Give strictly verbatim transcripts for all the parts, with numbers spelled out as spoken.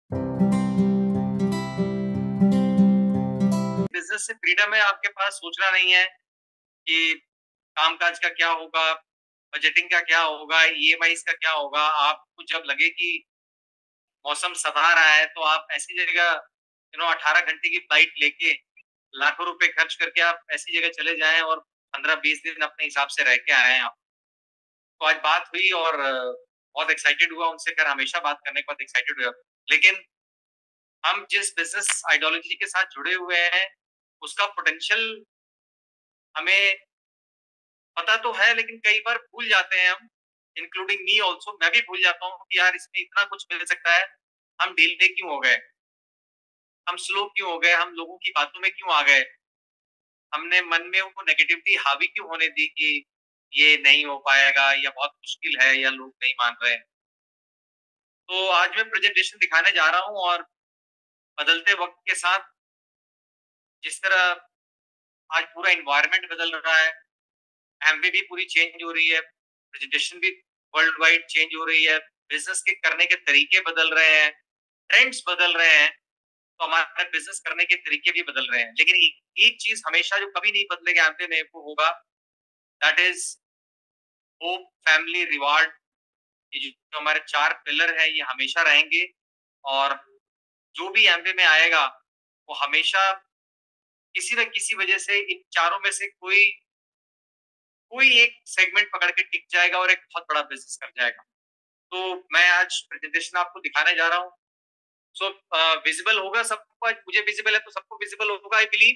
Business से freedom है, आपके पास सोचना नहीं है कि काम-काज का क्या होगा, बजटिंग का क्या होगा, ईएमआईज़ का क्या होगा। आपको जब लगे कि मौसम सधा रहा है, तो आप ऐसी जगह यू नो अठारह घंटे की फ्लाइट लेके, लाखों रुपए खर्च करके आप ऐसी जगह चले जाएँ और पंद्रह बीस दिन अपने हिसाब से रह के आएँ आप। तो आज बात हुई और बहुत एक्साइटेड हुआ उनसे, खैर हमेशा बात करने के बाद एक्साइटेड हुआ। लेकिन हम जिस बिज़नेस आइडियोलॉजी के साथ जुड़े हुए हैं, उसका पोटेंशियल हमें पता तो है, लेकिन कई बार भूल जाते हैं हम, इंक्लूडिंग मी आल्सो। मैं भी भूल जाता हूँ कि यार इसमें इतना कुछ मिल सकता है, हम डिले क्यों हो गए? हम स्लो क्यों हो गए? हम लोगों की बातों में क्यों आ गए? हमने मन में वो नेगेटिविटी हावी क्यों होने दी कि ये नहीं हो पाएगा या बहुत मुश्किल है या लोग नहीं मान रहे हैं। तो आज मैं प्रेजेंटेशन दिखाने जा रहा हूँ और बदलते वक़्त के साथ जिस तरह आज पूरा एनवायरनमेंट बदल रहा है, एमवे भी पूरी चेंज हो रही है, प्रेजेंटेशन भी वर्ल्ड वाइड चेंज हो रही है, बिज़नेस के करने के तरीके बदल रहे हैं, ट्रेंड्स बदल रहे हैं, तो हमारे बिज़नेस करने के तरीके भी बदल रहे हैं। लेकिन एक एक चीज़ हमेशा जो कभी नहीं बदलेगा एमवे में, वो होगा that is hope, family, reward. ये जो हमारे चार पिलर हैं, ये हमेशा रहेंगे और जो भी एमवे में आएगा, वो हमेशा किसी न किसी वजह से इन चारों में से कोई कोई एक सेगमेंट पकड़ के टिक जाएगा और एक बहुत बड़ा बिज़नेस कर जाएगा। तो मैं आज प्रेजेंटेशन आपको दिखाने जा रहा हूँ। सो अ, विज़िबल होगा सबको, आज मुझे विज़िबल है तो सबको विज़िबल होगा आई बिलीव।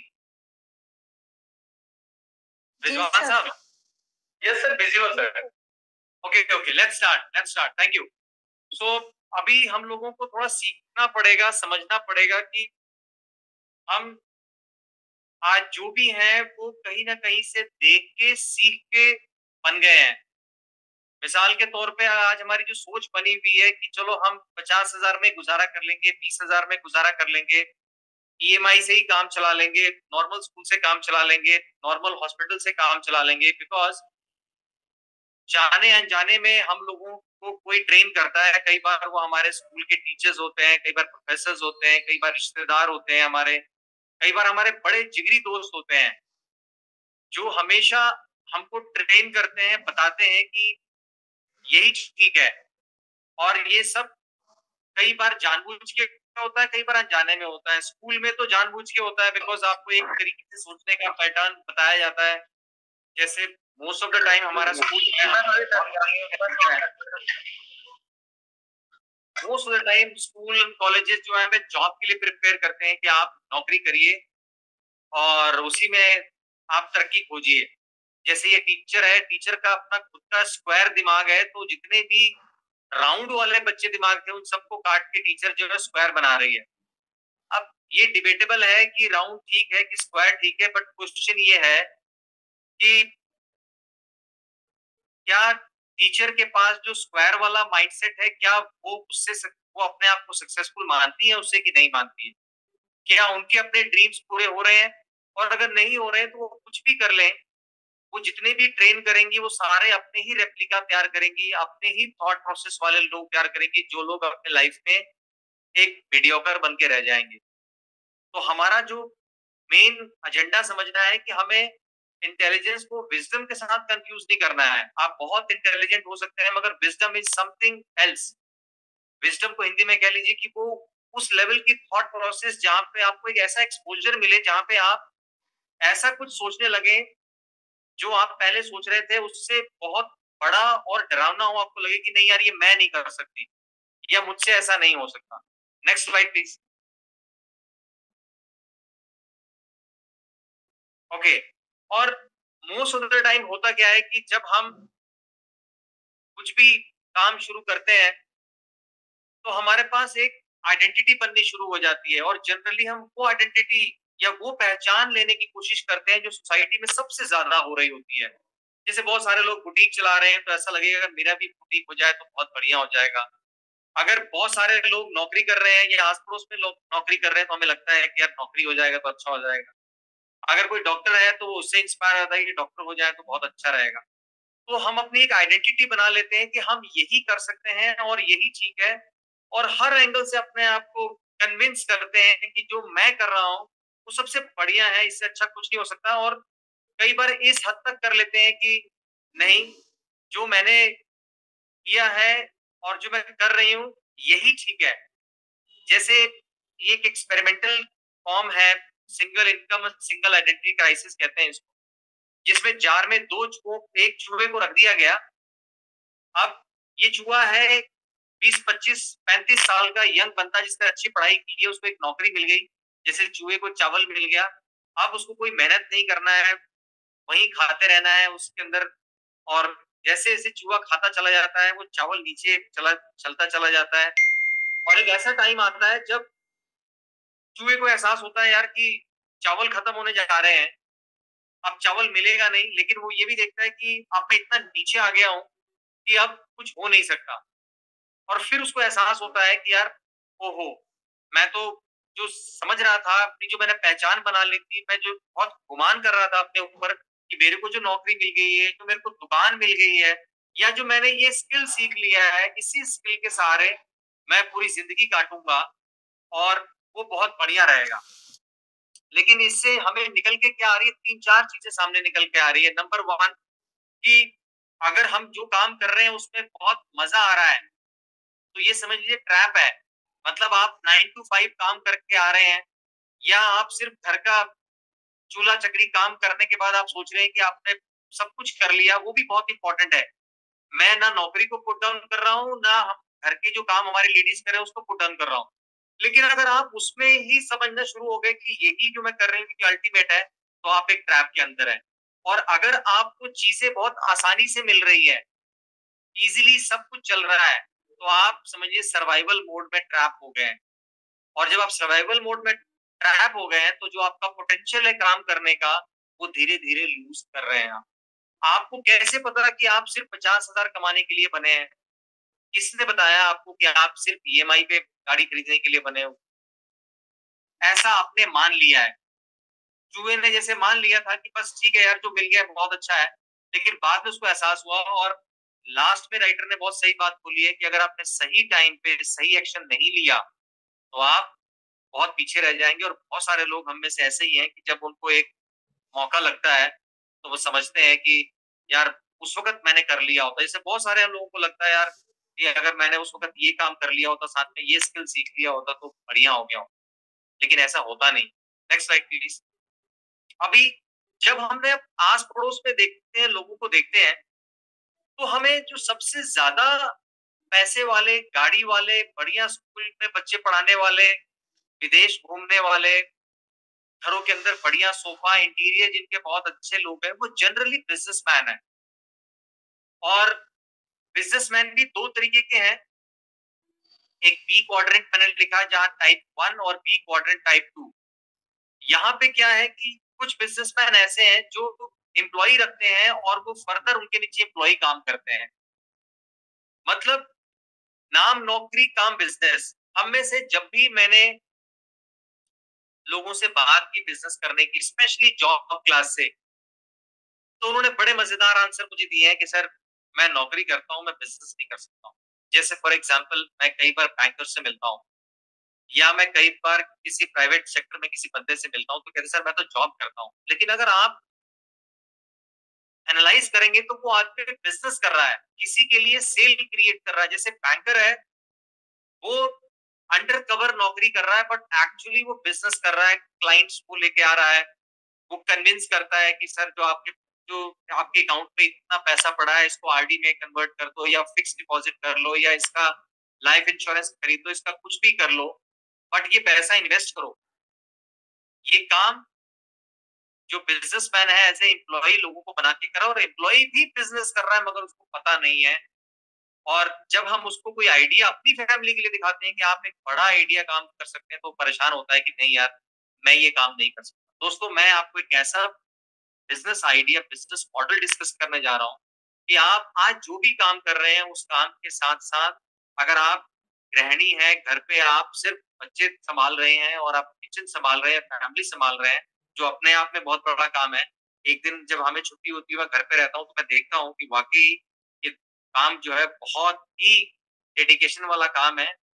जी रिजवान सर। साहब? Yes sir, visible sir. Okay, okay, let's start, let's start. Thank you. सो अभी हम लोगों को थोड़ा सीखना पड़ेगा, समझना पड़ेगा कि हम आज जो भी हैं, वो कहीं न कहीं से देख के, सीख के बन गए हैं। मिसाल के तौर पे आज हमारी जो सोच बनी हुई है कि चलो हम पचास हज़ार में गुज़ारा कर लेंगे, बीस हज़ार में गुज़ारा कर लेंगे, ईएमआई से ही काम चला लेंगे, नॉर्मल स्कूल से काम चला लेंगे, नॉर्मल हॉस्पिटल से काम चला लेंगे, बिकॉज़ जाने-अनजाने में हम लोगों को कोई ट्रेन करता है। कई बार वो हमारे स्कूल के टीचर्स होते हैं, कई बार प्रोफेसर्स होते हैं, कई बार रिश्तेदार होते हैं हमारे, कई बार हमारे बड़े जिगरी दोस्त होते हैं, जो हमेशा हमको ट्रेन करते हैं, बताते हैं कि यही ठीक है। और ये सब कई बार जानबूझ के होता है, कई बार अनजाने में होता है। स्कूल में तो जानबूझ के होता है, बिकॉज़ आपको एक तरीके से सोचने का पैटर्न बताया जाता है। जैसे मोस्ट ऑफ द टाइम हमारा school most of the time school and colleges जो है हमें जॉब के लिए प्रिपेयर करते हैं कि आप नौकरी करिए और उसी में आप तरक्की खोजिए। जैसे ये टीचर है, टीचर का अपना खुद का स्क्वायर दिमाग है, तो जितने भी राउंड वाले बच्चे दिमाग थे, उन सबको काट के टीचर जो है स्क्वायर बना रही है। अब ये डिबेटेबल है कि राउंड ठीक है कि स्क्वायर ठीक है, बट क्वेश्चन ये है कि क्या टीचर के पास जो स्क्वायर वाला माइंडसेट है, क्या वो उससे सक वो अपने आप को सक्सेसफुल मानती है उससे कि नहीं मानती है? क्या उनके अपने ड्रीम्स पूरे हो रहे हैं? और अगर नहीं हो रहे हैं, तो वो कुछ भी कर लें, वो जितने भी ट्रेन करेंगी, वो सारे अपने ही रेप्लिका तैयार करेंगी, अपने ही थॉट प्रोसेस वाले लोग तैयार करेंगी, जो लोग अपने लाइफ में एक मीडियोकर बन के रह जाएँगे। तो हमारा जो मेन एजेंडा समझना है कि हमें इंटेलिजेंस को विज़डम के साथ कन्फ्यूज़ नहीं करना है। आप बहुत इंटेलिजेंट हो सकते हैं, मगर wisdom is something else. Wisdom को हिंदी में कह लीजिए कि वो उस लेवल की थॉट प्रोसेस जहाँ पे आपको एक ऐसा एक्सपोज़र मिले, जहाँ पे आप ऐसा कुछ सोचने लगें, जो आप पहले सोच रहे थे उससे बहुत बड़ा और डरावना हो, आपको लगे कि नहीं यार, ये मैं नहीं कर सकती या मुझसे ऐसा नहीं हो सकता। Next slide please. ओके। और मोस्ट ऑफ द टाइम होता क्या है कि जब हम कुछ भी काम शुरू करते हैं, तो हमारे पास एक आइडेंटिटी बननी शुरू हो जाती है और जनरली हम वो आइडेंटिटी या वो पहचान लेने की कोशिश करते हैं जो सोसाइटी में सबसे ज्यादा हो रही होती है। जैसे बहुत सारे लोग बुटीक चला रहे हैं, तो ऐसा लगेगा अगर मेरा भी बुटीक हो जाए तो बहुत बढ़िया हो जाएगा। अगर बहुत सारे लोग नौकरी कर रहे हैं या आस पड़ोस में लोग नौकरी कर रहे हैं, तो हमें लगता है कि यार नौकरी हो जाएगा तो अच्छा हो जाएगा। अगर कोई डॉक्टर है तो वो उससे इंस्पायर होता है कि डॉक्टर हो जाए तो बहुत अच्छा रहेगा। तो हम अपनी एक आइडेंटिटी बना लेते हैं कि हम यही कर सकते हैं और यही ठीक है। और हर एंगल से अपने आप को कन्विंस करते हैं कि जो मैं कर रहा हूँ, वो सबसे बढ़िया है, इससे अच्छा कुछ नहीं हो सकता और कई बार इस हद तक कर लेते हैं कि नहीं, जो मैंने किया है और जो मैं कर रही हूँ, यही ठीक है। जैसे एक एक्सपेरिमेंटल फॉर्म है, single income single identity crisis कहते हैं इसको, जिसमें जार में दो चूहों एक चूहे को रख दिया गया। अब ये चूहा है बीस, पच्चीस, पैंतीस साल का यंग बंदा जिसने अच्छी पढ़ाई की है, उसको एक नौकरी मिल गई, जैसे चूहे को चावल मिल गया। अब उसको कोई मेहनत नहीं करना है, वहीं खाते रहना है उसके अंदर और जैसे-जैसे चूहा खाता चला जाता है, वो चावल नीचे चला चलता चला जाता है और एक ऐसा टाइम आता है जब चूहे को एहसास होता है यार कि चावल खत्म होने जा रहे हैं, अब चावल मिलेगा नहीं, लेकिन वो ये भी देखता है कि अब मैं इतना नीचे आ गया हूँ कि अब कुछ हो नहीं सकता और फिर उसको एहसास होता है कि यार ओहो! मैं तो जो समझ रहा था, अपनी जो मैंने पहचान बना ली थी, मैं जो बहुत गुमान कर रहा था अपने ऊपर कि मेरे को जो नौकरी मिल गई है, जो मेरे को दुकान मिल गई है या जो मैंने ये स्किल सीख लिया है, इसी स्किल के सहारे मैं पूरी ज़िंदगी काटूँगा और वो बहुत बढ़िया रहेगा। लेकिन इससे हमें निकल के क्या आ रही है, तीन चार चीज़ें सामने निकल के आ रही है। नंबर वन कि अगर हम जो काम कर रहे हैं उसमें बहुत मज़ा आ रहा है, तो ये समझ लीजिए ट्रैप है। मतलब आप नाइन टू फाइव काम करके आ रहे हैं या आप सिर्फ़ घर का चूल्हा-चक्री काम करने के बाद आप सोच रहे हैं कि आपने सब कुछ कर लिया, वो भी बहुत इम्पोर्टेंट है। मैं ना नौकरी को पुट डाउन कर रहा हूँ, ना हम घर के जो काम हमारी लेडीज़ कर रहे हैं उसको पुट डाउन कर रहा हूँ। लेकिन अगर आप उसमें ही समझना शुरू हो गए कि यही जो मैं कर रही हूँ कि अल्टीमेट है, तो आप एक ट्रैप के अंदर हैं। और अगर आपको चीज़ें बहुत आसानी से मिल रही है, ईज़िली सब कुछ चल रहा है, तो आप समझिए सर्वाइवल मोड में ट्रैप हो गए हैं। और जब आप सर्वाइवल मोड में ट्रैप हो गए हैं, तो जो आपका पोटेंशियल है काम करने का, वो धीरे-धीरे लूज़ कर रहे हैं आप। आपको कैसे पता कि आप सिर्फ़ पचास हज़ार कमाने के लिए बने हैं? किसने बताया आपको कि आप सिर्फ़ ईएमआई पे गाड़ी खरीदने के लिए बने हो? ऐसा आपने मान लिया है। चूहे ने जैसे मान लिया था कि बस ठीक है यार, जो मिल गया है बहुत अच्छा है। लेकिन बाद में उसको एहसास हुआ और लास्ट में राइटर ने बहुत सही बात बोली है कि अगर आपने सही टाइम पे सही एक्शन नहीं लिया, तो आप बहुत पीछे रह जाएँगे और बहुत सारे लोग हम में से ऐसे ही हैं कि जब उनको एक मौका लगता है, तो वो समझते हैं कि यार उस वक़्त मैंने कर लिया होता। जैसे बहुत सारे लोगों को लगता है यार कि अगर मैंने उस वक़्त ये काम कर लिया होता, साथ में ये स्किल सीख लिया होता तो बढ़िया हो गया होता। लेकिन ऐसा होता नहीं। Next slide please. अभी जब हमने आस-पड़ोस में देखते हैं, लोगों को देखते हैं, तो हमें जो सबसे ज़्यादा पैसे वाले, गाड़ी वाले, बढ़िया स्कूल में बच्चे पढ़ाने वाले, विदेश घूमने वाले, घरों के अंदर बढ़िया सोफ़ा, इंटीरियर जिनके बहुत अच्छे लोग हैं, वो जनरली बिज़नेसमैन हैं। और बिज़नेसमैन भी दो तरीके के हैं, एक बी क्वाड्रेंट मैंने लिखा है जहाँ टाइप वन और बी क्वाड्रेंट टाइप टू। यहाँ पे क्या है कि कुछ बिज़नेसमैन ऐसे हैं जो एम्प्लॉयी रखते हैं और वो फर्दर उनके नीचे एम्प्लॉयी काम करते हैं। मतलब नाम नौकरी काम बिज़नेस। हम में से जब भी मैंने लोगों से बात की बिज़नेस करने की, स्पेशली जॉब क्लास से, तो उन्होंने बड़े मज़ेदार आंसर मुझे दिए हैं कि सर मैं नौकरी करता हूँ, मैं बिज़नेस नहीं कर सकता हूँ। जैसे फॉर एग्ज़ाम्पल मैं कई बार बैंकर से मिलता हूँ या मैं कई बार किसी प्राइवेट सेक्टर में किसी बंदे से मिलता हूँ तो कहते हैं सर मैं तो जॉब करता हूँ। लेकिन अगर आप एनालाइज़ करेंगे तो वो आदमी बिज़नेस कर रहा है, किसी के लिए सेल क्रिएट कर रहा है। जैसे बैंकर है, वो अंडर कवर नौकरी कर रहा है बट एक्चुअली वो बिज़नेस कर रहा है, क्लाइंट्स को लेके आ रहा है। वो कन्विंस करता है कि सर जो आपके जो आपके अकाउंट में इतना पैसा पड़ा है इसको आरडी में कन्वर्ट कर दो या फिक्स्ड डिपॉजिट कर लो या इसका लाइफ इंश्योरेंस खरीद लो, इसका कुछ भी कर लो, बट ये पैसा इन्वेस्ट करो। ये काम जो बिज़नेसमैन है एज़ ए एम्प्लॉयी लोगों को बना के कर रहा है और एम्प्लॉयी भी बिज़नेस कर रहा है मगर उसको पता नहीं है। और जब हम उसको कोई आइडिया अपनी फैमिली के लिए दिखाते हैं कि आप एक बड़ा आइडिया काम कर सकते हैं, तो परेशान होता है कि नहीं यार, मैं ये काम नहीं कर सकता। दोस्तों, मैं आपको एक ऐसा business idea, business model discuss करने जा रहा हूँ कि आप आज जो भी काम कर रहे हैं, उस काम के साथ-साथ अगर आप गृहिणी हैं, घर पे आप सिर्फ़ बच्चे सँभाल रहे हैं और आप किचन सँभाल रहे हैं, फैमिली सँभाल रहे हैं, जो अपने आप में बहुत बड़ा काम है। एक दिन जब हमें छुट्टी होती है, मैं घर पे रहता हूँ, तो मैं देखता हूँ कि वाक़ई ये काम जो है बहुत ही डेडिकेशन वाला काम है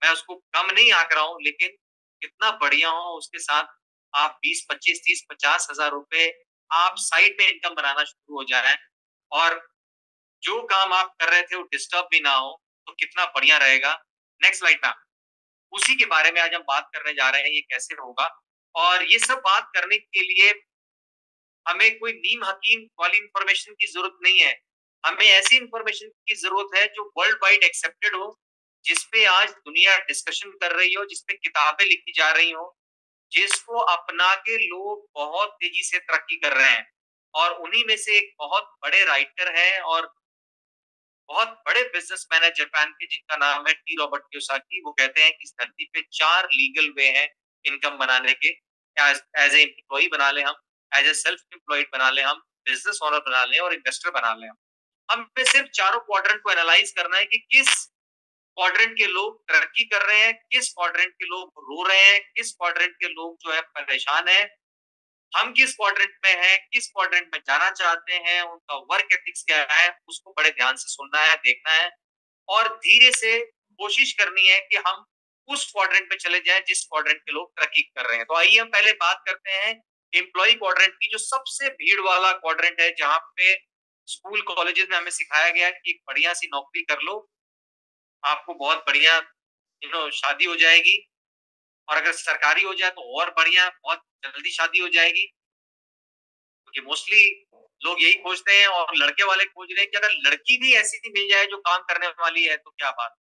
मैं उसको कम नहीं आंक रहा हूँ, लेकिन कितना बढ़िया हो उसके साथ आप बीस, पच्चीस, तीस, पचास हज़ार रुपए आप साइड में इनकम बनाना शुरू हो जाए और जो काम आप कर रहे थे वो डिस्टर्ब भी ना हो, तो कितना बढ़िया रहेगा। नेक्स्ट स्लाइड पे उसी के बारे में आज हम बात करने जा रहे हैं, ये कैसे होगा। और ये सब बात करने के लिए हमें कोई नीम हकीम वाली इंफॉर्मेशन की जरूरत नहीं है। हमें ऐसी इंफॉर्मेशन की जरूरत है जो वर्ल्ड वाइड एक्सेप्टेड हो, जिसपे आज दुनिया डिस्कशन कर रही हो, जिसपे किताबें लिखी जा रही हो, जिसको अपना के लोग बहुत तेजी से तरक्की कर रहे हैं। और उन्हीं में से एक बहुत बड़े राइटर हैं और बहुत बड़े बिजनेसमैन है जापान के, जिनका नाम है टी रॉबर्ट कियोसाकी। वो कहते हैं कि इस धरती पे चार लीगल वे हैं इनकम बनाने के। एज एज ए एम्प्लॉय बना ले हम, एज ए सेल्फ एम्प्लॉयड बना ले हम, बिजनेस ओनर बना ले और इन्वेस्टर बना ले हम। हमें सिर्फ चारों क्वाड्रेंट को एनालाइज करना है कि किस क्वाड्रेंट के लोग तरक्की कर रहे हैं, किस क्वाड्रेंट के लोग रो रहे हैं, किस क्वाड्रेंट के लोग जो है परेशान है, हम किस क्वाड्रेंट में हैं, किस क्वाड्रेंट में जाना चाहते हैं, उनका वर्क एथिक्स क्या है, उसको बड़े ध्यान से सुनना है, देखना है और धीरे से कोशिश करनी है कि हम उस क्वाड्रेंट पे चले जाएं जिस क्वाड्रेंट के लोग तरक्की कर रहे हैं। तो आइए हम पहले बात करते हैं एम्प्लॉय क्वाड्रेंट की, जो सबसे भीड़ वाला क्वाड्रेंट है, जहां पे स्कूल कॉलेजेस में हमें सिखाया गया कि एक बढ़िया सी नौकरी कर लो, आपको बहुत बढ़िया यू नो शादी हो जाएगी, और अगर सरकारी हो जाए तो और बढ़िया, बहुत जल्दी शादी हो जाएगी। क्योंकि मोस्टली लोग यही खोजते हैं और लड़के वाले खोज रहे हैं कि अगर लड़की भी ऐसी मिल जाए जो काम करने वाली है तो क्या बात।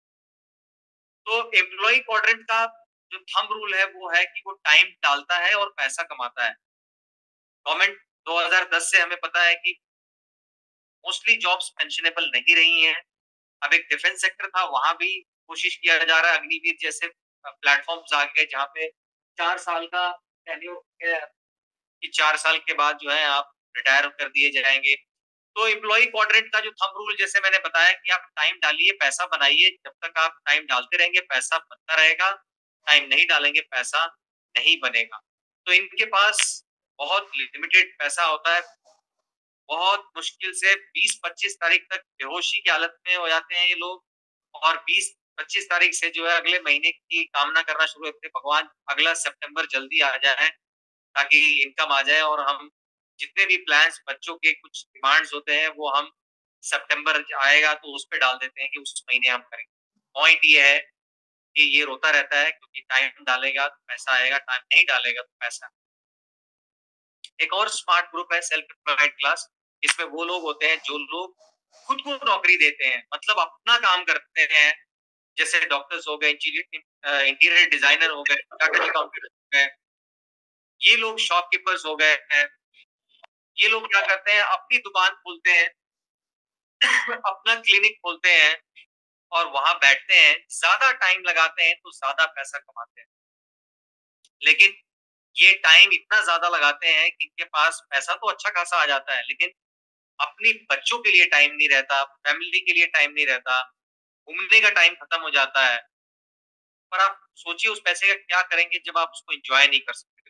तो एम्प्लॉय क्वाड्रेंट का जो थंब रूल है वो है कि वो टाइम डालता है और पैसा कमाता है। गवर्नमेंट दो हज़ार दस से हमें पता है कि मोस्टली जॉब्स पेंशनेबल नहीं रही हैं। अब एक डिफेंस सेक्टर था, वहां भी कोशिश किया जा रहा है, अग्निवीर जैसे प्लेटफॉर्म्स आ गए जहाँ पे चार साल का टेन्योर है कि चार साल के बाद जो है आप रिटायर कर दिए जाएंगे। तो एम्प्लॉय क्वाड्रेंट का जो थंब रूल, जैसे मैंने बताया कि आप टाइम डालिए, पैसा बनाइए। जब तक आप टाइम डालते रहेंगे पैसा बनता रहेगा, टाइम नहीं डालेंगे पैसा नहीं बनेगा। तो इनके पास बहुत लिमिटेड पैसा होता है, बहुत मुश्किल से बीस पच्चीस तारीख तक बेहोशी की हालत में हो जाते हैं ये लोग, और बीस पच्चीस तारीख से जो है अगले महीने की कामना करना शुरू करते हैं, भगवान अगला सितंबर जल्दी आ जाए ताकि इनकम आ जाए और हम जितने भी प्लान्स, बच्चों के कुछ डिमांड्स होते हैं वो हम सितंबर आएगा तो उस पे डाल देते हैं कि उस महीने हम करेंगे। पॉइंट ये है कि ये रोता रहता है क्योंकि टाइम डालेगा तो पैसा आएगा, टाइम नहीं डालेगा तो पैसा। एक और स्मार्ट ग्रुप है सेल्फ एम्प्लॉयड क्लास। इसमें वो लोग होते हैं जो लोग खुद को नौकरी देते हैं, मतलब अपना काम करते हैं। जैसे डॉक्टर्स हो गए, इंटीरियर डिजाइनर हो गए, टाटा अकाउंटेंट हो गए, ये लोग शॉपकीपर्स हो गए हैं। ये लोग क्या करते हैं, अपनी दुकान खोलते हैं अपना क्लिनिक खोलते हैं और वहां बैठते हैं, ज्यादा टाइम लगाते हैं तो ज्यादा पैसा कमाते हैं। लेकिन ये टाइम इतना ज्यादा लगाते हैं कि इनके पास पैसा तो अच्छा खासा आ जाता है, लेकिन अपनी बच्चों के लिए टाइम नहीं रहता, फैमिली के लिए टाइम नहीं रहता, घूमने का टाइम खत्म हो जाता है। पर आप सोचिए उस पैसे का क्या करेंगे जब आप उसको एंजॉय नहीं कर सकते।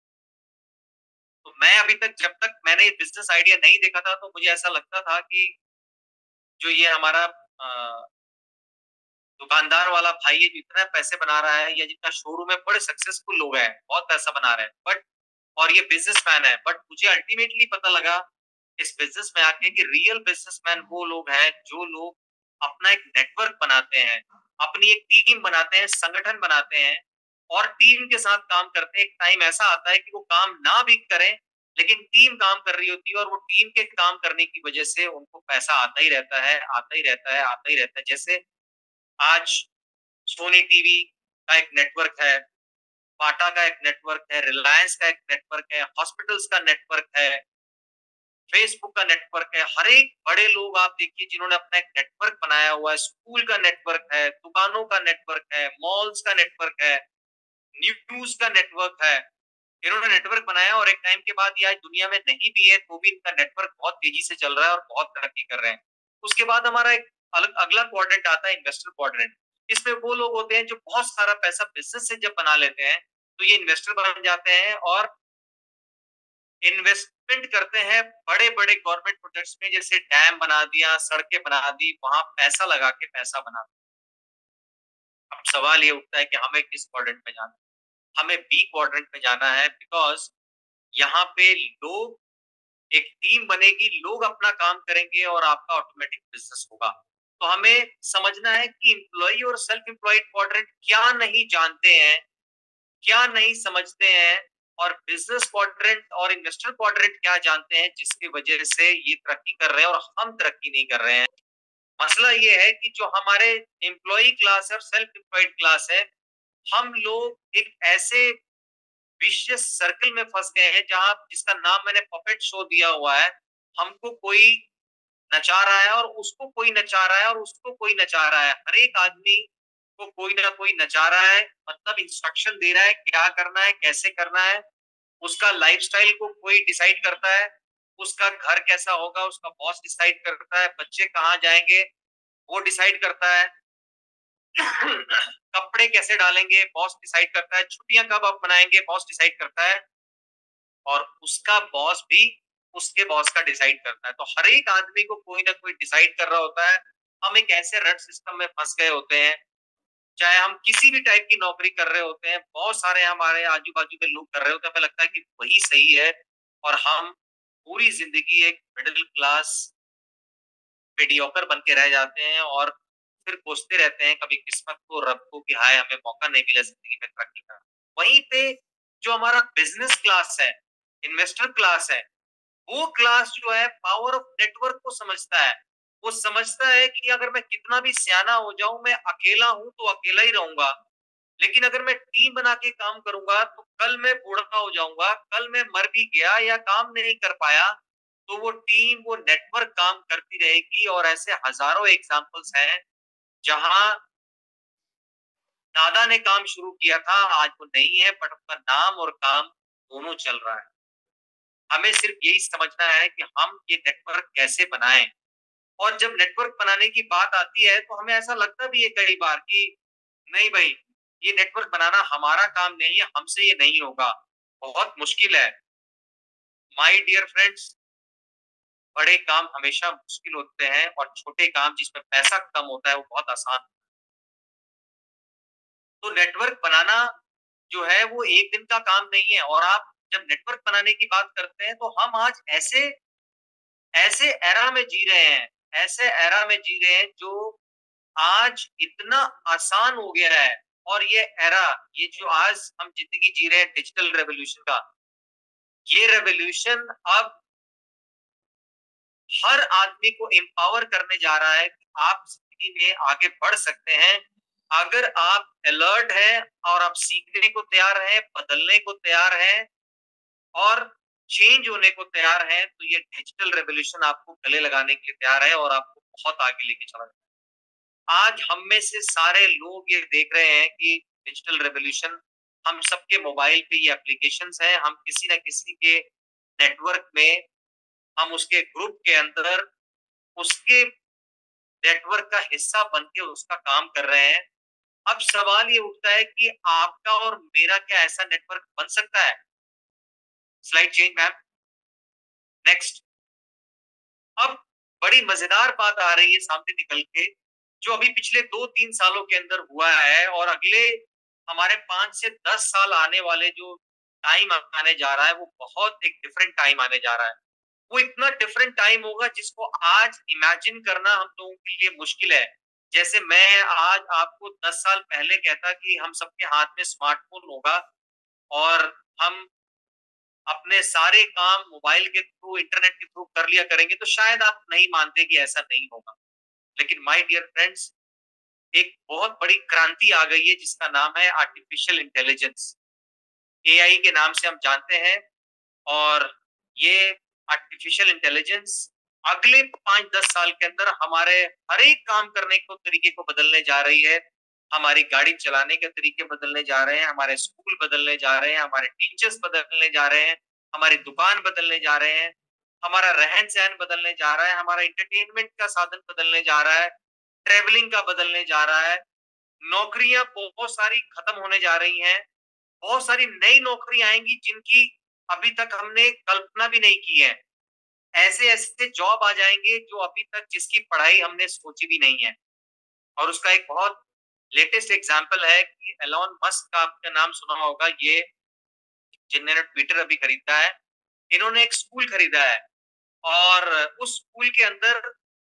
तो मैं अभी तक, जब तक मैंने बिजनेस आइडिया नहीं देखा था, तो मुझे ऐसा लगता था कि जो ये हमारा अ, दुकानदार वाला भाई है जो इतना पैसे बना रहा है, या जितना शोरूम है, बड़े सक्सेसफुल लोग हैं, बहुत पैसा बना रहे हैं, बट और ये बिजनेसमैन है। बट मुझे अल्टीमेटली पता लगा इस बिजनेस में आके कि रियल बिजनेसमैन वो लोग हैं जो लोग अपना एक नेटवर्क बनाते हैं, अपनी एक टीम बनाते हैं, संगठन बनाते हैं और टीम के साथ काम करते हैं। एक टाइम ऐसा आता है कि वो काम ना भी करें, लेकिन टीम काम कर रही होती है और वो टीम के काम करने की वजह से उनको पैसा आता ही रहता है, आता ही रहता है, आता ही रहता है। जैसे आज सोनी टीवी का एक नेटवर्क है, बाटा का एक नेटवर्क है, रिलायंस का एक नेटवर्क है, हॉस्पिटल्स का नेटवर्क है, फेसबुक का नेटवर्क है। हर एक बड़े लोग आप देखिए जिन्होंने अपना एक नेटवर्क बनाया हुआ है। स्कूल का नेटवर्क है, दुकानों का नेटवर्क है, मॉल्स का नेटवर्क है, न्यूज का नेटवर्क है। इन्होंने नेटवर्क बनाया और एक टाइम के बाद ये आज दुनिया में नहीं भी है तो भी इनका नेटवर्क बहुत तेजी से चल रहा है और बहुत तरक्की कर रहे हैं। उसके बाद हमारा एक अलग अगला क्वाड्रेंट आता है, इन्वेस्टर क्वाड्रेंट। इसमें वो लोग होते हैं जो बहुत सारा पैसा बिजनेस से जब बना लेते हैं तो ये इन्वेस्टर बन जाते हैं और इन्वेस्टमेंट करते हैं बड़े बड़े गवर्नमेंट प्रोजेक्ट्स में, जैसे डैम बना दिया, सड़कें बना दी, वहां पैसा लगा के पैसा बना दिया। अब सवाल ये उठता है कि हमें किस क्वाड्रेंट में जाना है? हमें बी क्वाड्रेंट में जाना है, बिकॉज़ यहाँ पे लोग, एक टीम बनेगी, लोग अपना काम करेंगे और आपका ऑटोमेटिक बिज़नेस होगा। तो हमें समझना है कि एम्प्लॉयी और सेल्फ एम्प्लॉयड क्वाड्रेंट क्या नहीं जानते हैं, क्या नहीं समझते हैं, और बिज़नेस क्वाड्रेंट और इन्वेस्टर क्वाड्रेंट क्या जानते हैं, जिसकी वजह से ये तरक्की कर रहे हैं और हम तरक्की नहीं कर रहे हैं। मसला ये है कि जो हमारे एम्प्लॉयी क्लास है और सेल्फ एम्प्लॉयड क्लास है, हम लोग एक ऐसे विशियस सर्कल में फंस गए हैं जहां, जिसका नाम मैंने पपेट शो दिया हुआ है। हमको कोई नचा रहा है और उसको कोई नचा रहा है और उसको कोई नचा रहा है। हर एक आदमी को कोई ना कोई नचा रहा है, मतलब इंस्ट्रक्शन दे रहा है क्या करना है, कैसे करना है। उसका लाइफस्टाइल को कोई डिसाइड करता है, उसका घर कैसा होगा उसका बॉस डिसाइड करता है, बच्चे कहाँ जाएंगे वो डिसाइड करता है। कपड़े कैसे डालेंगे बॉस डिसाइड करता है, छुट्टियां कब आप मनाएंगे बॉस डिसाइड करता है, और उसका बॉस भी उसके बॉस का डिसाइड करता है। तो हर एक आदमी को कोई ना कोई डिसाइड कर रहा होता है। हम एक ऐसे रट सिस्टम में फंस गए होते हैं, चाहे हम किसी भी टाइप की नौकरी कर रहे होते हैं, बहुत सारे हमारे आजू बाजू के लोग कर रहे होते हैं, हमें लगता है कि वही सही है, और हम पूरी जिंदगी एक मिडिल क्लास मीडियोकर बन के रह जाते हैं, और फिर कोसते रहते हैं कभी किस्मत को, रब को, कि हाय हमें मौका नहीं मिला जिंदगी में तरक्की का। वहीं पे जो हमारा बिजनेस क्लास है, इन्वेस्टर क्लास है, वो क्लास जो है पावर ऑफ नेटवर्क को समझता है। वो समझता है कि अगर मैं कितना भी सियाना हो जाऊं, मैं अकेला हूं तो अकेला ही रहूंगा, लेकिन अगर मैं टीम बना के काम करूंगा तो कल मैं बूढ़ा हो जाऊंगा, कल मैं मर भी गया या काम नहीं कर पाया, तो वो टीम, वो नेटवर्क काम करती रहेगी। और ऐसे हजारों एग्जांपल्स हैं जहां दादा ने काम शुरू किया था, आज वो नहीं है, बट उसका नाम और काम दोनों चल रहा है। हमें सिर्फ यही समझना है कि हम ये नेटवर्क कैसे बनाएं। और जब नेटवर्क बनाने की बात आती है तो हमें ऐसा लगता भी है कई बार कि नहीं भाई, ये नेटवर्क बनाना हमारा काम नहीं है, हमसे ये नहीं होगा, बहुत मुश्किल है। माय डियर फ्रेंड्स, बड़े काम हमेशा मुश्किल होते हैं और छोटे काम जिसमें पैसा कम होता है वो बहुत आसान। तो नेटवर्क बनाना जो है वो एक दिन का काम नहीं है। और आप जब नेटवर्क बनाने की बात करते हैं तो हम आज ऐसे ऐसे एरा में जी रहे हैं, ऐसे एरा में जी रहे हैं जो आज इतना आसान हो गया है। और ये एरा, ये जो आज हम जिंदगी जी रहे हैं डिजिटल रेवोल्यूशन का, ये रेवोल्यूशन अब हर आदमी को एम्पावर करने जा रहा है कि आप जिंदगी में आगे बढ़ सकते हैं अगर आप अलर्ट हैं और आप सीखने को तैयार हैं, बदलने को तैयार हैं और चेंज होने को तैयार हैं। तो ये डिजिटल रेवोल्यूशन आपको गले लगाने के लिए तैयार है और आपको बहुत आगे लेके चला जाएगा। आज हम में से सारे लोग ये देख रहे हैं कि डिजिटल रेवोल्यूशन हम सबके मोबाइल पे ये एप्लीकेशंस हैं, हम किसी ना किसी के नेटवर्क में, हम उसके ग्रुप के अंदर, उसके नेटवर्क का हिस्सा बन के उसका काम कर रहे हैं। अब सवाल ये उठता है कि आपका और मेरा क्या ऐसा नेटवर्क बन सकता है? Slide change ma'am, next. अब बड़ी मजेदार बात आ रही है सामने निकल के, जो अभी पिछले दो तीन सालों के अंदर हुआ है और अगले हमारे पांच से दस साल आने वाले जो टाइम आने जा रहा है वो बहुत एक डिफरेंट टाइम आने जा रहा है। वो इतना डिफरेंट टाइम होगा जिसको आज इमेजिन करना हम लोगों के लिए मुश्किल है। जैसे मैं आज आपको दस साल पहले कहता कि हम सबके हाथ में स्मार्टफोन होगा और हम अपने सारे काम मोबाइल के थ्रू, इंटरनेट के थ्रू कर लिया करेंगे, तो शायद आप नहीं मानते कि ऐसा नहीं होगा। लेकिन माय डियर फ्रेंड्स, एक बहुत बड़ी क्रांति आ गई है जिसका नाम है आर्टिफिशियल इंटेलिजेंस। एआई के नाम से हम जानते हैं। और ये आर्टिफिशियल इंटेलिजेंस अगले पांच दस साल के अंदर हमारे हर एक काम करने को तरीके को बदलने जा रही है। हमारी गाड़ी चलाने के तरीके बदलने जा रहे हैं, हमारे स्कूल बदलने जा रहे हैं, हमारे टीचर्स बदलने जा रहे हैं, हमारी दुकान बदलने जा रहे हैं, हमारा रहन सहन बदलने जा रहा है, हमारा इंटरटेनमेंट का साधन बदलने जा रहा है, ट्रेवलिंग का बदलने जा रहा है। नौकरियां बहुत सारी खत्म होने जा रही हैं, बहुत सारी नई नौकरी आएंगी जिनकी अभी तक हमने कल्पना भी नहीं की है। ऐसे ऐसे जॉब आ जाएंगे जो अभी तक जिसकी पढ़ाई हमने सोची भी नहीं है। और उसका एक बहुत लेटेस्ट एग्जांपल है कि एलोन मस्क का आपका नाम सुना होगा, ये जिन्होंने ट्विटर अभी खरीदा है, इन्होंने एक स्कूल खरीदा है और उस स्कूल के अंदर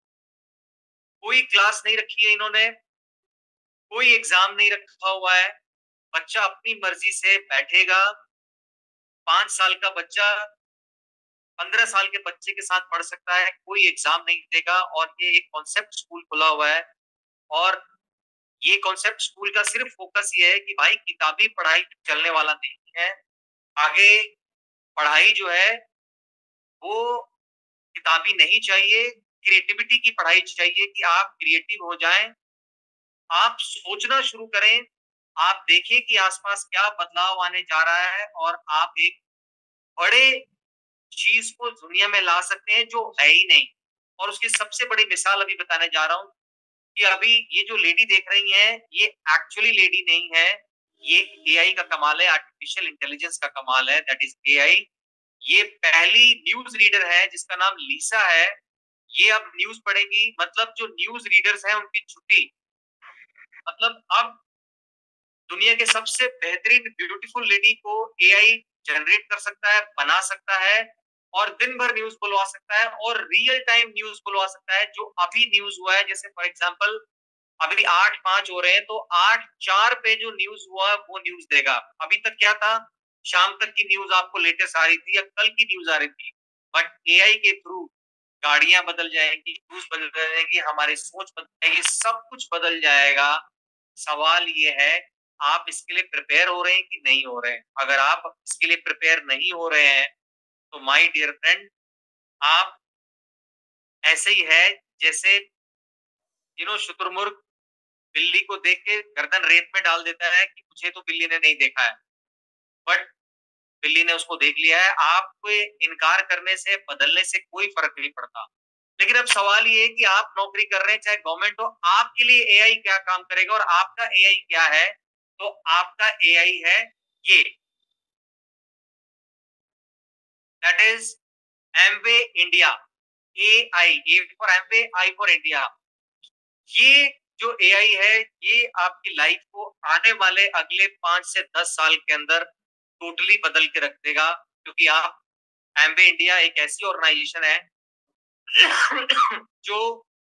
कोई क्लास नहीं रखी है इन्होंने, कोई एग्जाम नहीं रखा हुआ है, बच्चा अपनी मर्जी से बैठेगा, पांच साल का बच्चा पंद्रह साल के बच्चे के साथ पढ़ सकता है, कोई एग्जाम नहीं देगा और ये एक कॉन्सेप्ट स्कूल खुला हुआ है। और ये कॉन्सेप्ट स्कूल का सिर्फ फोकस ये है कि भाई किताबी पढ़ाई चलने वाला नहीं है, आगे पढ़ाई जो है वो किताबी नहीं चाहिए, क्रिएटिविटी की पढ़ाई चाहिए कि आप क्रिएटिव हो जाएं, आप सोचना शुरू करें, आप देखें कि आसपास क्या बदलाव आने जा रहा है और आप एक बड़े चीज को दुनिया में ला सकते हैं जो है ही नहीं। और उसकी सबसे बड़ी मिसाल अभी बताने जा रहा हूँ कि अभी ये जो लेडी देख रही हैं, ये एक्चुअली लेडी नहीं है, ये एआई का कमाल है, आर्टिफिशियल इंटेलिजेंस का कमाल है, दैट इज एआई। ये पहली न्यूज रीडर है जिसका नाम लीसा है। ये अब न्यूज पढ़ेगी, मतलब जो न्यूज रीडर्स हैं उनकी छुट्टी। मतलब अब दुनिया के सबसे बेहतरीन ब्यूटीफुल लेडी को एआई जनरेट कर सकता है, बना सकता है और दिन भर न्यूज बुलवा सकता है और रियल टाइम न्यूज बुलवा सकता है। जो अभी न्यूज हुआ है, जैसे फॉर एग्जांपल अभी आठ पांच हो रहे हैं, तो आठ चार पे जो न्यूज हुआ वो न्यूज देगा। अभी तक क्या था, शाम तक की न्यूज आपको लेटेस्ट आ रही थी या कल की न्यूज आ रही थी, बट एआई के थ्रू गाड़ियां बदल जाएंगी, न्यूज बदल जाएगी, हमारी सोच बदल जाएगी, सब कुछ बदल जाएगा। सवाल ये है, आप इसके लिए प्रिपेयर हो रहे हैं कि नहीं हो रहे हैं। अगर आप इसके लिए प्रिपेयर नहीं हो रहे हैं तो माय डियर फ्रेंड, आप ऐसे ही है जैसे यू नो शुतुरमुर्ग बिल्ली को देख के गर्दन रेत में डाल देता है कि मुझे तो बिल्ली ने नहीं देखा है, बट बिल्ली ने उसको देख लिया है। आपको इनकार करने से, बदलने से कोई फर्क नहीं पड़ता। लेकिन अब सवाल ये है कि आप नौकरी कर रहे हैं, चाहे गवर्नमेंट हो, आपके लिए एआई क्या काम करेगा और आपका एआई क्या है। तो आपका एआई है ये, that is Amway India. A I, A for Amway, I for India. ये जो एआई है, ये आपकी लाइफ को आने वाले अगले पांच से दस साल के अंदर टोटली बदल के रख देगा। क्योंकि आप, एमवे इंडिया एक ऐसी ऑर्गेनाइजेशन है जो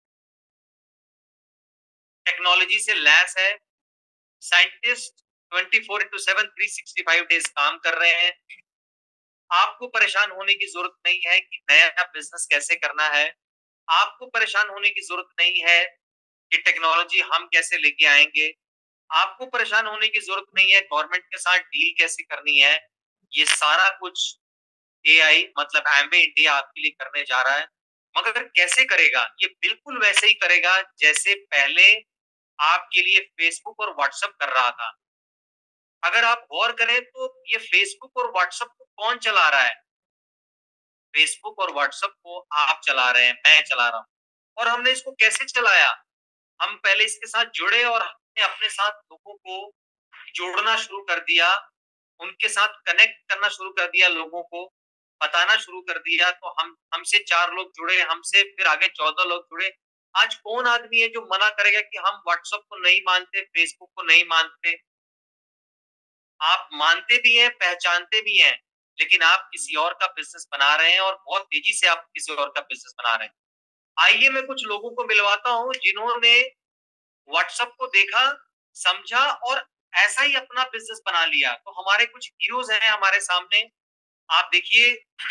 टेक्नोलॉजी से लैस है। Scientist twenty four into seven three sixty five days काम कर रहे हैं। आपको परेशान होने की जरूरत नहीं है कि नया बिजनेस कैसे करना है। आपको परेशान होने की जरूरत नहीं है कि टेक्नोलॉजी हम कैसे लेके आएंगे। आपको परेशान होने की जरूरत नहीं है गवर्नमेंट के साथ डील कैसे करनी है। ये सारा कुछ एआई मतलब एम्बे इंडिया आपके लिए करने जा रहा है। मगर कैसे करेगा? ये बिल्कुल वैसे ही करेगा जैसे पहले आपके लिए फेसबुक और व्हाट्सएप कर रहा था। अगर आप गौर करें तो ये फेसबुक और व्हाट्सएप को कौन चला रहा है? फेसबुक और व्हाट्सएप को आप चला रहे हैं, मैं चला रहा हूँ। और हमने इसको कैसे चलाया? हम पहले इसके साथ जुड़े और हमने अपने साथ लोगों को जोड़ना शुरू कर दिया, उनके साथ कनेक्ट करना शुरू कर दिया, लोगों को बताना शुरू कर दिया। तो हम हमसे चार लोग जुड़े, हमसे फिर आगे चौदह लोग जुड़े। आज कौन आदमी है जो मना करेगा कि हम व्हाट्सएप को नहीं मानते, फेसबुक को नहीं मानते? आप मानते भी हैं, पहचानते भी हैं, लेकिन आप किसी और का बिज़नेस बना रहे हैं और बहुत तेज़ी से आप किसी और का बिज़नेस बना रहे हैं। आइए मैं कुछ लोगों को मिलवाता हूँ जिन्होंने व्हाट्सएप को देखा, समझा और ऐसा ही अपना बिज़नेस बना लिया। तो हमारे कुछ हीरोज़ हैं हमारे सामने। आप देखिए,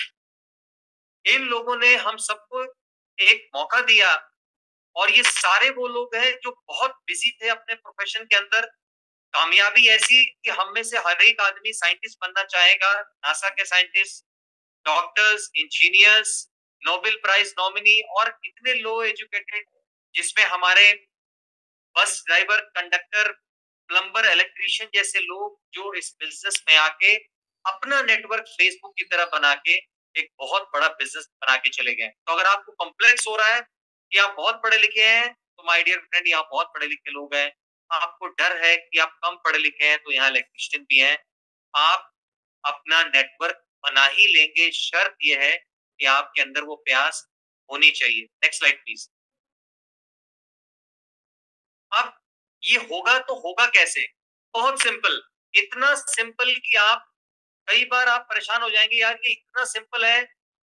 इन लोगों ने हम सबको एक मौका दिया और ये सारे वो लोग हैं जो बहुत बिज़ी थे अपने प्रोफ़ेशन के अंदर। कामयाबी ऐसी कि हम में से हर एक आदमी साइंटिस्ट बनना चाहेगा, नासा के scientist, doctors, engineers, Nobel prize nominee और कितने लो एजुकेटेड, जिसमें हमारे bus driver, conductor, plumber, electrician जैसे लोग जो इस बिजनेस में आके अपना नेटवर्क फेसबुक की तरह बना के एक बहुत बड़ा बिजनेस बना के चले गए। तो अगर आपको कॉम्प्लेक्स हो रहा है कि आप बहुत पढ़े लिखे हैं, तो माय डियर फ्रेंड, यहाँ बहुत पढ़े लिखे लोग हैं। आपको डर है कि आप कम पढ़े लिखे हैं, तो यहाँ इलेक्ट्रीशियन भी हैं। आप अपना नेटवर्क बना ही लेंगे, शर्त यह है कि आपके अंदर वो प्यास होनी चाहिए। Next slide please. अब ये होगा तो होगा कैसे? बहुत सिंपल, इतना सिंपल कि आप कई बार आप परेशान हो जाएँगे यार ये इतना सिंपल है,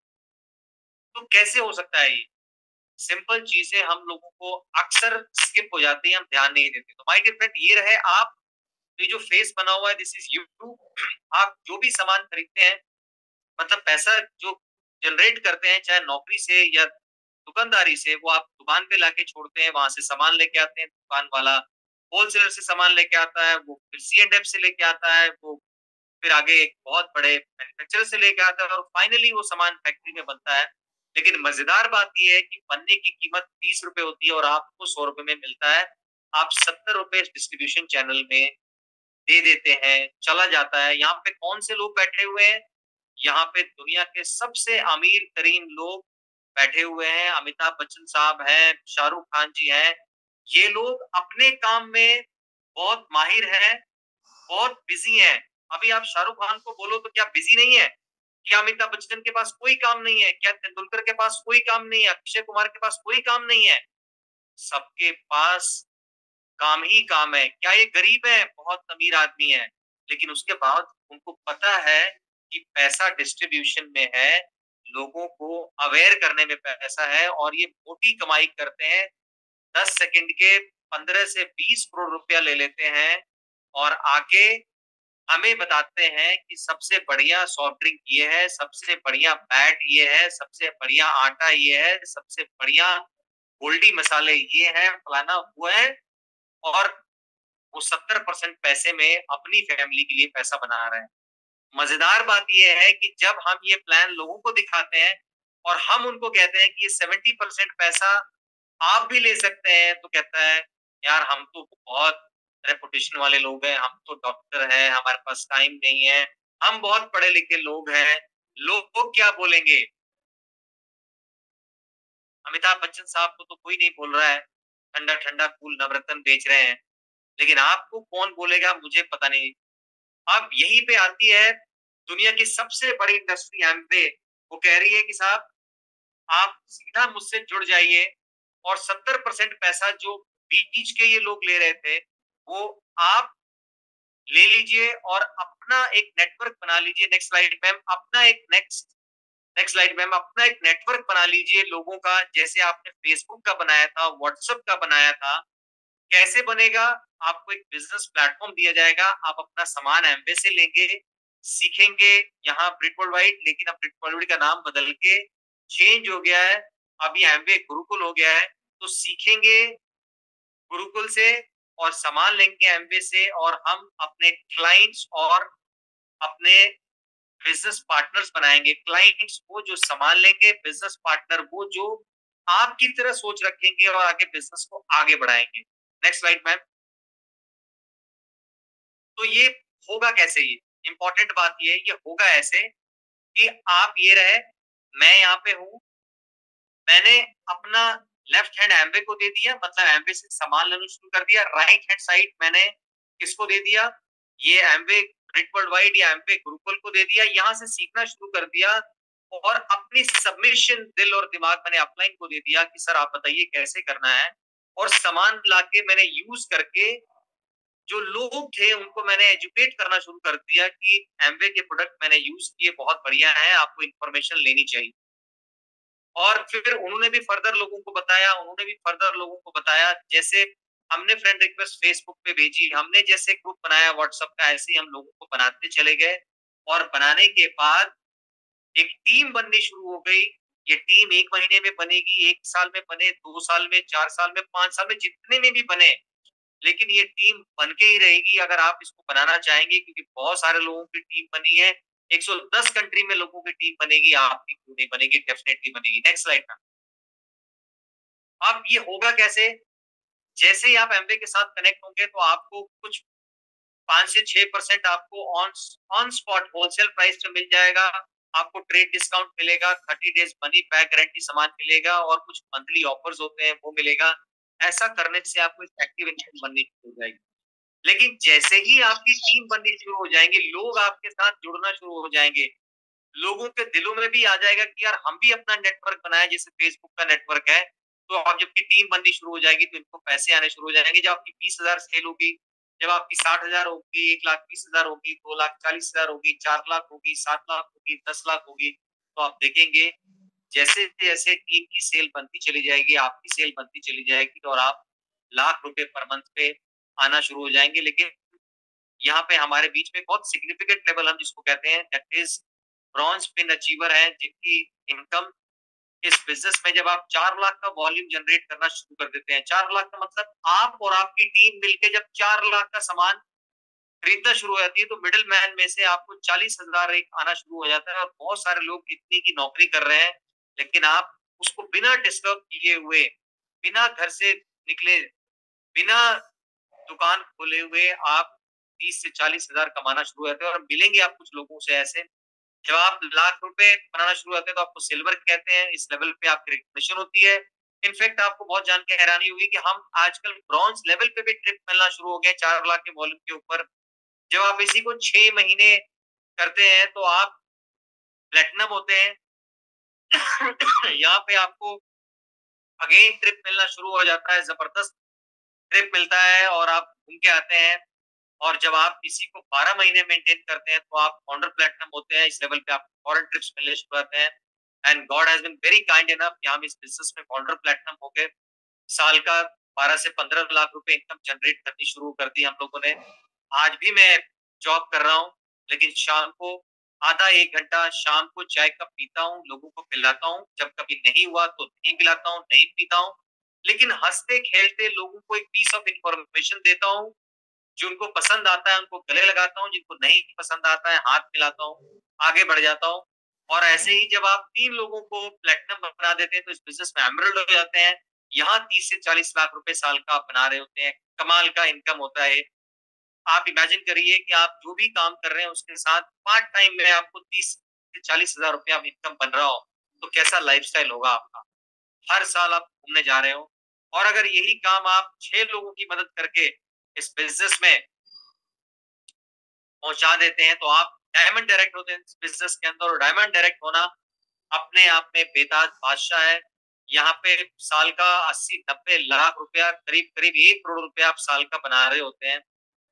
तो कैसे हो सकता है ये? सिंपल चीज़ें हम लोगों को अक्सर स्किप हो जाती हैं, हम ध्यान नहीं देते। तो माय डियर फ्रेंड ये रहे आप ये जो फेस बना हुआ है दिस इज़ यू आप जो भी सामान खरीदते हैं मतलब पैसा जो जनरेट करते हैं, चाहे नौकरी से या दुकानदारी से, वो आप दुकान पे लाके छोड़ते हैं, वहाँ से सामान लेके आते हैं, दुकान वाला होलसेलर से सामान लेके आता है, वो फिर सी एंड एफ से लेके आता है, वो फिर आगे एक बहुत बड़े मैन्युफैक्चरर से लेके आता है और फाइनली वो सामान फैक्ट्री में बनता है। लेकिन मज़ेदार बात ये है कि बनने की कीमत तीस रुपए होती है और आपको सौ रुपए में मिलता है। आप सत्तर रुपए डिस्ट्रीब्यूशन चैनल में दे देते हैं, चला जाता है। यहाँ पे कौन से लोग बैठे हुए हैं? यहाँ पे दुनिया के सबसे अमीर तरीन लोग बैठे हुए हैं, अमिताभ बच्चन साहब हैं, शाहरुख खान जी हैं। ये लोग अपने काम में बहुत माहिर हैं, बहुत बिज़ी हैं। अभी आप शाहरुख खान को बोलो तो क्या बिज़ी नहीं है? क्या अमिताभ बच्चन के पास कोई काम नहीं है? क्या तेंदुलकर के पास कोई काम नहीं है? अक्षय कुमार के पास कोई काम नहीं है? सबके पास काम ही काम है। क्या ये गरीब है? बहुत अमीर आदमी है। लेकिन उसके बाद उनको पता है कि पैसा डिस्ट्रीब्यूशन में है, लोगों को अवेयर करने में पैसा है और ये मोटी कमाई करते हैं। दस सेकंड के पंद्रह से बीस करोड़ रुपया ले लेते हैं और आगे हमें बताते हैं कि सबसे बढ़िया सॉफ्ट ड्रिंक ये है, सबसे बढ़िया बैट ये है, सबसे बढ़िया आटा ये है, सबसे बढ़िया गोल्डी मसाले ये हैं, फलाना वो है और वो सत्तर परसेंट पैसे में अपनी फैमिली के लिए पैसा बना रहे हैं। मज़ेदार बात ये है कि जब हम ये प्लान लोगों को दिखाते हैं और हम उनको कहते हैं कि ये सत्तर परसेंट पैसा आप भी ले सकते हैं, तो कहता है, "यार हम तो बहुत रेपुटेशन वाले लोग हैं, हम तो डॉक्टर हैं, हमारे पास टाइम नहीं है, हम बहुत पढ़े-लिखे लोग हैं, लोग क्या बोलेंगे?" अमिताभ बच्चन साहब को तो कोई नहीं बोल रहा है, ठंडा-ठंडा कूल नवरत्न बेच रहे हैं, लेकिन आपको कौन बोलेगा मुझे पता नहीं। अब यहीं पे आती है दुनिया की सबसे बड़ी इंडस्ट्री एमवे, वो कह रही है कि साहब आप सीधा मुझसे जुड़ जाइए और सत्तर परसेंट पैसा जो बीच के ये लोग ले रहे थे, वो आप ले लीजिए और अपना एक नेटवर्क बना लीजिए। नेक्स्ट स्लाइड मैम, अपना एक नेक्स्ट नेक्स्ट स्लाइड मैम, अपना एक नेटवर्क बना लीजिए लोगों का, जैसे आपने फेसबुक का बनाया था, व्हाट्सएप का बनाया था। कैसे बनेगा? आपको एक बिज़नेस प्लेटफ़ॉर्म दिया जाएगा, आप अपना सामान एमवे से लेंगे, सीखेंगे यहाँ ब्रिट वर्ल्ड वाइड, लेकिन अब ब्रिट वर्ल्ड वाइड का नाम बदल के चेंज हो गया है, अभी एमवे गुरुकुल हो गया है। तो सीखेंगे गुरुकुल से और सामान लेंगे एमवे से और हम अपने क्लाइंट्स और अपने बिज़नेस पार्टनर्स बनाएँगे। क्लाइंट्स वो जो सामान लेंगे, बिज़नेस पार्टनर वो जो आपकी तरह सोच रखेंगे और आगे बिज़नेस को आगे बढ़ाएँगे। Next slide ma'am. तो ये होगा कैसे ये? इम्पोर्टेंट बात ये है, ये होगा ऐसे कि आप ये रहे, मैं यहाँ पे हूँ, मैंने अपना लेफ्ट हैंड एमवे को दे दिया, मतलब एमवे से सामान लेना शुरू कर दिया, राइट हैंड साइड मैंने किसको दे दिया? ये एमवे ग्रिड वर्ल्ड वाइड या एमवे गुरुकुल को दे दिया, यहाँ से सीखना शुरू कर दिया और अपनी सबमिशन दिल और दिमाग मैंने अपलाइन को दे दिया कि सर आप बताइए कैसे करना है और सामान लाके मैंने यूज़ करके जो लोग थे उनको मैंने एजुकेट करना शुरू कर दिया कि एमवे के प्रोडक्ट मैंने यूज़ किए बहुत बढ़िया है, आपको इन्फॉर्मेशन लेनी चाहिए। और फिर उन्होंने भी फर्दर लोगों को बताया, उन्होंने भी फर्दर लोगों को बताया, जैसे हमने फ्रेंड रिक्वेस्ट फेसबुक पे भेजी, हमने जैसे ग्रुप बनाया व्हाट्सएप का, ऐसे ही हम लोगों को बनाते चले गए और बनाने के बाद एक टीम बननी शुरू हो गई। ये टीम एक महीने में बनेगी, एक साल में बने, दो साल में, चार साल में, पाँच साल में, जितने में भी बने, लेकिन ये टीम बन के ही रहेगी अगर आप इसको बनाना चाहेंगे क्योंकि बहुत सारे लोगों की टीम बनी है। एक सौ दस कंट्री में लोगों की टीम बनेगी, आपकी क्यों नहीं बनेगी? डेफिनिटली बनेगी। Next slide ma'am. अब ये होगा कैसे? जैसे ही आप एमवे के साथ कनेक्ट होंगे तो आपको कुछ पाँच से छह परसेंट आपको on on spot wholesale price पे मिल जाएगा। आपको ट्रेड डिस्काउंट मिलेगा, तीस डेज़ मनी बैक गारंटी सामान मिलेगा और कुछ मंथली ऑफर्स होते हैं वो मिलेगा। ऐसा करने से आपको एक एक्टिव इनकम बननी शुरू हो जाएगी। लेकिन जैसे ही आपकी टीम बननी शुरू हो जाएँगे, लोग आपके साथ जुड़ना शुरू हो जाएँगे, लोगों के दिलों में भी आ जाएगा कि यार हम भी अपना नेटवर्क बनाएँ जैसे फेसबुक का नेटवर्क है। तो अब जबकि टीम बननी शुरू हो जाएगी तो इनको पैसे आने शुरू हो जाएंगे। जब आपकी बीस हजार सेल होगी, जब आपकी साठ हजार होगी, एक लाख बीस हजार होगी, दो लाख चालीस हजार होगी, चार लाख होगी, सात लाख होगी, दस लाख होगी, तो आप देखेंगे जैसे जैसे टीम की सेल बनती चली जाएगी, आपकी सेल बनती चली जाएगी और आप लाख रुपए पर मंथ पे आना शुरू हो जाएंगे। लेकिन यहाँ पे हमारे बीच में बहुत सिग्निफिकेंट लेवल हम जिसको कहते हैं that is bronze pin achiever है, जिनकी इनकम इस बिजनेस में जब आप चार लाख का वॉल्यूम जनरेट करना शुरू कर देते हैं, चार लाख का मतलब आप और आपकी टीम मिलकर जब चार लाख का सामान खरीदना शुरू हो जाती है, तो मिडिल मैन में से आपको चालीस हजार एक आना शुरू हो जाता है और बहुत सारे लोग इतनी की नौकरी कर रहे हैं, लेकिन आप उसको बिना डिस्टर्ब किए हुए, बिना घर से निकले, बिना दुकान खोले हुए आप तीस से चालीस हजार कमाना शुरू हो जाते हैं। और मिलेंगे आप कुछ लोगों से ऐसे, जब आप लाख रुपए बनाना शुरू होते हैं तो आपको सिल्वर कहते हैं, इस लेवल पे आपकी रिकग्निशन होती है। इनफैक्ट आपको बहुत जान के हैरानी होगी कि हम आजकल ब्रॉन्ज लेवल पे भी ट्रिप मिलना शुरू हो गए चार लाख के वॉल्यूम के ऊपर। जब आप इसी को छह महीने करते हैं तो आप प्लेटिनम होते हैं। यहाँ पे आपको अगेन ट्रिप मिलना शुरू हो जाता है, जबरदस्त ट्रिप मिलता है और आप घूम के आते हैं। और जब आप इसी को बारह महीने मेंटेन करते हैं तो आप फाउंडर प्लेटिनम होते हैं, इस लेवल पे आपको फॉरेन ट्रिप्स मिलने शुरू होते हैं। And God has been very kind enough कि हम इस बिजनेस में फाउंडर प्लेटिनम हो गए, साल का बारह से पंद्रह लाख रुपए इनकम जनरेट करनी शुरू कर दी हम लोगों ने। आज भी मैं जॉब कर रहा हूँ, लेकिन शाम को आधा एक घंटा शाम को चाय कप पीता हूँ, लोगों को पिलाता हूँ, जब कभी नहीं हुआ तो नहीं पिलाता हूँ, नहीं पीता हूँ, लेकिन हंसते खेलते लोगों को एक पीस ऑफ इंफॉर्मेशन देता हूँ। जो उनको पसंद आता है उनको गले लगाता हूँ, जिनको नहीं पसंद आता है हाथ मिलाता हूँ, आगे बढ़ जाता हूँ। और ऐसे ही जब आप तीन लोगों को प्लेटिनम बना देते हैं तो इस बिजनेस में एमरल्ड हो जाते हैं। यहाँ तीस से चालीस लाख रुपए साल का आप बना रहे होते हैं, कमाल का इनकम होता है। आप इमेजिन करिए कि आप जो भी काम कर रहे हैं उसके साथ पार्ट टाइम में आपको तीस से चालीस हजार रुपया इनकम बन रहा हो, तो कैसा लाइफस्टाइल होगा आपका। हर साल आप घूमने जा रहे हो, और अगर यही काम आप छह लोगों की मदद करके इस बिजनेस में पहुंचा देते हैं तो आप डायमंड डायरेक्ट होते हैं इस बिजनेस के अंदर। और डायमंड डायरेक्ट होना अपने आप में बेताज बादशाह है। यहाँ पे साल का अस्सी नब्बे लाख रुपया, करीब करीब एक करोड़ रुपया आप साल का बना रहे होते हैं।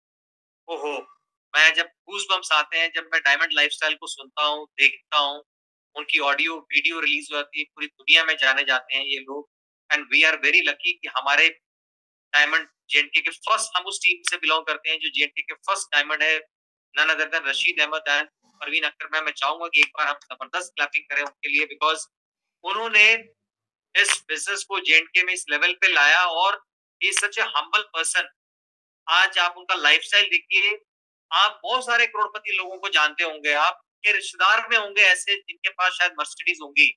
ओहो, मैं जब गूज बम्स आते हैं, जब मैं डायमंड लाइफस्टाइल को सुनता हूँ, देखता हूँ, उनकी ऑडियो वीडियो रिलीज हो जाती है, पूरी दुनिया में जाने जाते हैं ये लोग। And we are very lucky कि हमारे डायमंड जेएनके के फर्स्ट, हम उस टीम से बिलोंग करते हैं जो जेएनके के फर्स्ट डायमंड है, none other than Rashid Ahmed and Parveen Akhtar. मैं मैं चाहूंगा कि एक बार हम जबरदस्त क्लैपिंग करें उनके लिए, बिकॉज उन्होंने इस बिजनेस को जेएनके में इस लेवल पे लाया। और ही सच ए हम्बल पर्सन। आज आप उनका लाइफस्टाइल देखिए, आप बहुत सारे करोड़पति लोगों को जानते होंगे, आपके रिश्तेदार में होंगे ऐसे जिनके पास शायद मर्सिडीज होंगी,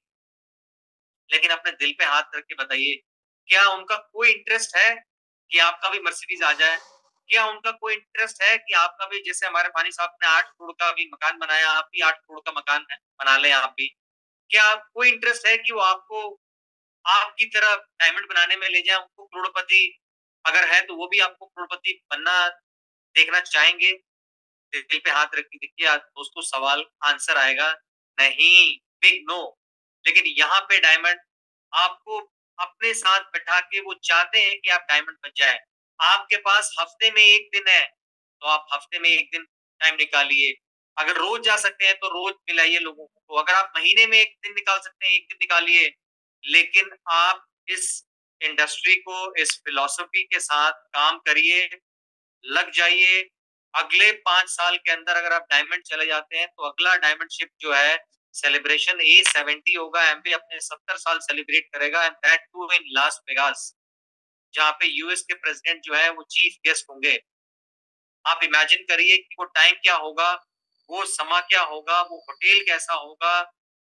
लेकिन अपने दिल पे हाथ रख के बताइए, क्या उनका कोई इंटरेस्ट है कि आपका भी मर्सिडीज आ जाए? क्या उनका कोई इंटरेस्ट है कि आपका भी, जैसे हमारे पानी साहब ने आठ करोड़ का भी मकान बनाया, आप भी आठ करोड़ का मकान बना लें आप भी? क्या कोई इंटरेस्ट है कि वो आपको आपकी तरह डायमंड बनाने में ले जाए? उनको करोड़पति अगर है तो वो भी आपको करोड़पति बनना देखना चाहेंगे? दिल पे हाथ रख के देखिए, आज दोस्तों सवाल आंसर आएगा नहीं, बिग नो। लेकिन यहाँ पे डायमंड आपको अपने साथ बैठा के वो चाहते हैं कि आप डायमंड बन जाए। आपके पास हफ्ते में एक दिन है तो आप हफ्ते में एक दिन टाइम निकालिए। अगर रोज जा सकते हैं तो रोज मिलाइए लोगों को। अगर आप महीने में एक दिन निकाल सकते हैं, एक दिन निकालिए। लेकिन आप इस इंडस्ट्री को, इस फिलॉसफी के साथ काम करिए, लग जाइए। अगले पांच साल के अंदर अगर आप डायमंड चले जाते हैं तो अगला डायमंड शिप जो है सेलिब्रेशन ए सेवेंटी होगा। एमबी अपने सत्तर साल सेलिब्रेट करेगा, and that too in Las Vegas, जहाँ पे यूएस के प्रेसिडेंट जो है वो चीफ गेस्ट होंगे। आप इमेजिन करिए कि वो टाइम क्या होगा, वो समा क्या होगा, वो होटल कैसा होगा,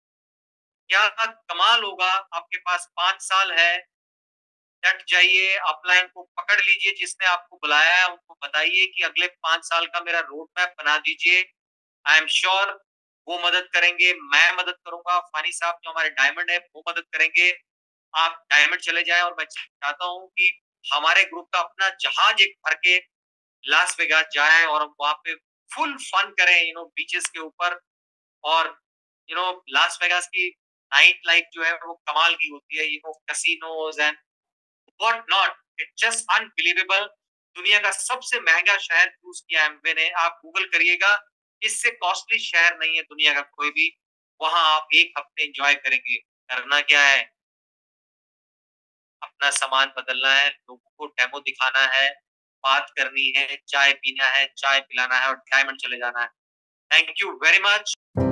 क्या कमाल होगा। आपके पास पांच साल है, डट जाइए, अपलाइन को पकड़ लीजिए, जिसने आपको बुलाया है उनको बताइए कि अगले पांच साल का मेरा रोड मैप बना दीजिए। आई एम श्योर वो मदद करेंगे, मैं मदद करूंगा, फानी साहब जो हमारे डायमंड है वो मदद करेंगे। आप डायमंड चले जाएं, और मैं चाहता हूँ कि हमारे ग्रुप का अपना जहाज एक भर के लास वेगास जाए और हम वहां पे फुल फन करें, यू नो, बीचेस के ऊपर। और यू नो लास वेगास की नाइट लाइफ जो है वो कमाल की होती है, you know, casinos and what not, it's just unbelievable. दुनिया का सबसे महंगा शहर चूज किया एमवे ने, आप गूगल करिएगा, इससे कॉस्टली शहर नहीं है दुनिया का कोई भी। वहां आप एक हफ्ते एंजॉय करेंगे। करना क्या है, अपना सामान बदलना है, लोगों को डेमो दिखाना है, बात करनी है, चाय पीना है, चाय पिलाना है और डायमंड चले जाना है। Thank you very much.